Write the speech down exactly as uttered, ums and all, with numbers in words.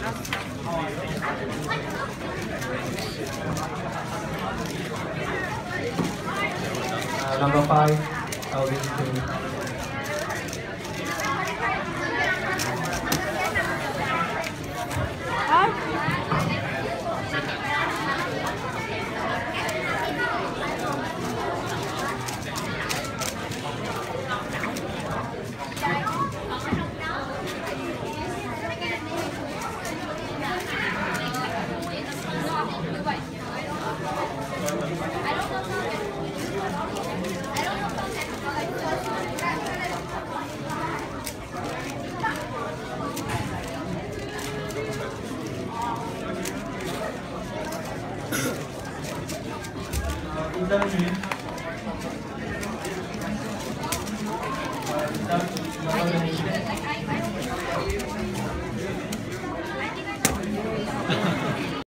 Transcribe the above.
Uh, number five, Alvin two. Hãy subscribe cho kênh Ghiền Mì Gõ để không bỏ lỡ những video hấp dẫn.